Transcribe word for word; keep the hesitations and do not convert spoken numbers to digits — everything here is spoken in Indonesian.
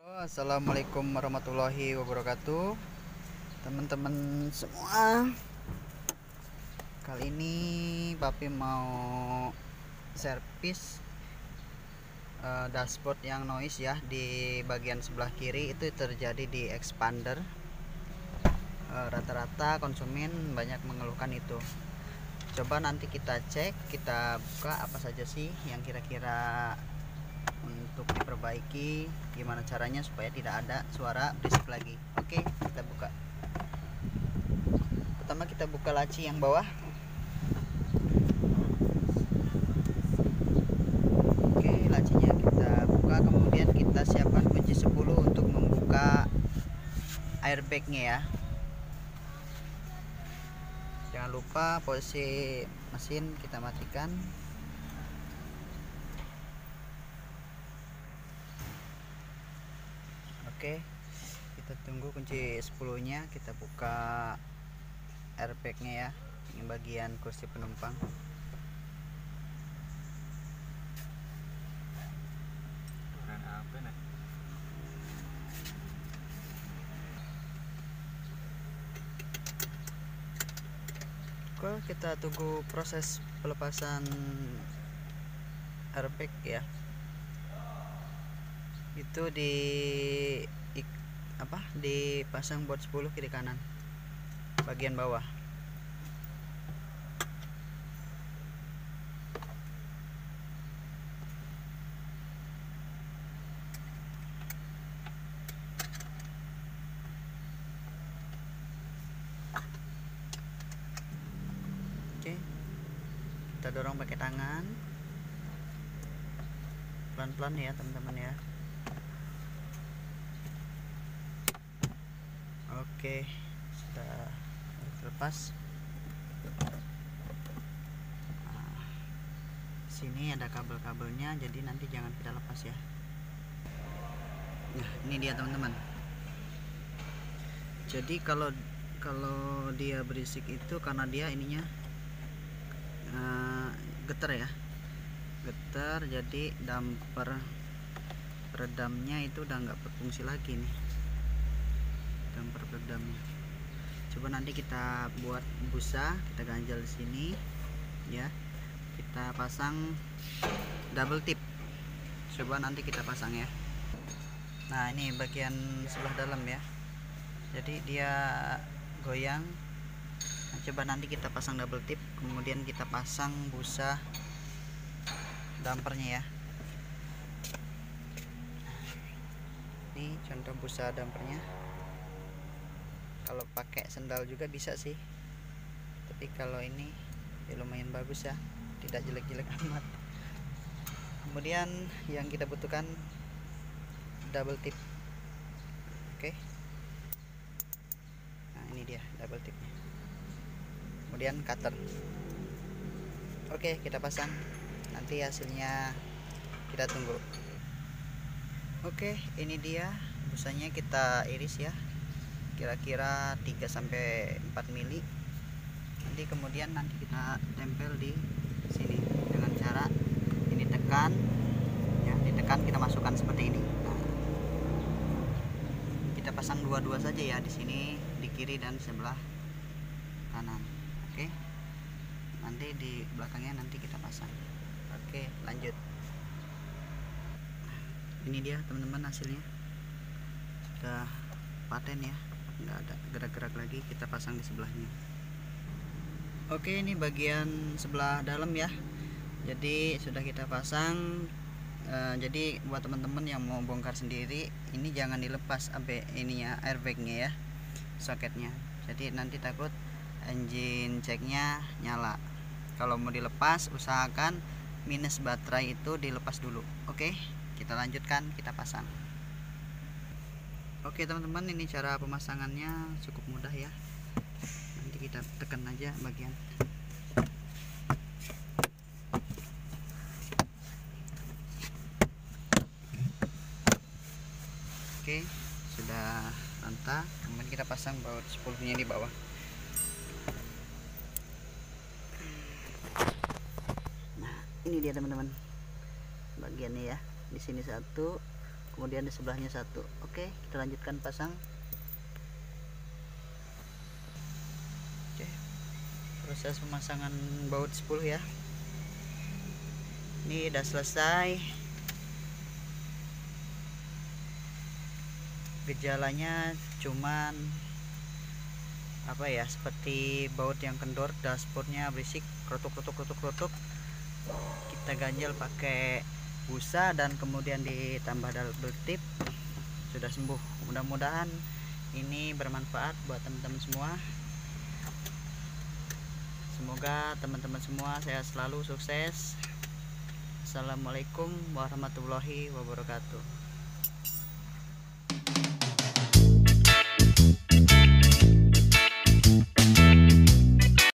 Halo, assalamualaikum warahmatullahi wabarakatuh, teman-teman semua. Kali ini Papi mau servis uh, dashboard yang noise ya. Di bagian sebelah kiri itu terjadi di expander. uh, Rata-rata konsumen banyak mengeluhkan itu. Coba nanti kita cek, kita buka apa saja sih yang kira-kira untuk diperbaiki, gimana caranya supaya tidak ada suara berisik lagi. Oke, kita buka. Pertama kita buka laci yang bawah. Oke, lacinya kita buka, kemudian kita siapkan kunci sepuluh untuk membuka airbagnya ya. Jangan lupa posisi mesin kita matikan. Oke, kita tunggu kunci sepuluh nya, kita buka airbagnya ya, ini bagian kursi penumpang. Oke, kita tunggu proses pelepasan airbag ya. Itu di ik, apa dipasang buat sepuluh kiri kanan bagian bawah. Oke, kita dorong pakai tangan pelan-pelan ya teman-teman ya. Oke, sudah terlepas. Nah, sini ada kabel-kabelnya, jadi nanti jangan kita lepas ya. Nah, ini dia teman-teman. Jadi kalau kalau dia berisik itu karena dia ininya uh, getar ya, getar. Jadi damper peredamnya itu udah nggak berfungsi lagi nih, damper peredamnya. Coba nanti kita buat busa, kita ganjal di sini ya, kita pasang double tip. Coba nanti kita pasang ya. Nah, ini bagian sebelah dalam ya, jadi dia goyang. Nah, coba nanti kita pasang double tip, kemudian kita pasang busa dampernya ya. Ini contoh busa dampernya. Kalau pakai sendal juga bisa sih, tapi kalau ini ya lumayan bagus ya, tidak jelek-jelek amat. Kemudian yang kita butuhkan double tip. Oke, nah ini dia double tipnya. Kemudian cutter. Oke, kita pasang, nanti hasilnya kita tunggu. Oke, ini dia busanya, kita iris ya, kira-kira tiga sampai empat mili. Nanti kemudian nanti kita tempel di sini dengan cara ini, tekan ya, ditekan, kita masukkan seperti ini. Nah, kita pasang dua-dua saja ya, di sini, di kiri dan sebelah kanan. Oke, nanti di belakangnya nanti kita pasang. Oke, lanjut. Ini dia teman-teman hasilnya, sudah paten ya, nggak ada gerak-gerak lagi. Kita pasang di sebelahnya. Oke, ini bagian sebelah dalam ya, jadi sudah kita pasang. e, jadi buat teman-teman yang mau bongkar sendiri, ini jangan dilepas sampai ininya, airbagnya ya, soketnya. Jadi nanti takut engine checknya nyala. Kalau mau dilepas, usahakan minus baterai itu dilepas dulu. Oke, kita lanjutkan, kita pasang. Oke teman-teman, ini cara pemasangannya cukup mudah ya. Nanti kita tekan aja bagian. Oke, sudah rata. Kemudian kita pasang baut sepuluh nya di bawah. Nah, ini dia teman-teman bagiannya ya. Di sini satu, kemudian di sebelahnya satu. Oke, kita lanjutkan pasang. Oke, proses pemasangan baut sepuluh ya, ini udah selesai. Gejalanya cuman apa ya, seperti baut yang kendor, dashboardnya berisik, kerutuk kerutuk kerutuk kerutuk. Kita ganjel pakai busa dan kemudian ditambah double tip, sudah sembuh. Mudah-mudahan ini bermanfaat buat teman-teman semua. Semoga teman-teman semua sehat selalu, sukses. Assalamualaikum warahmatullahi wabarakatuh.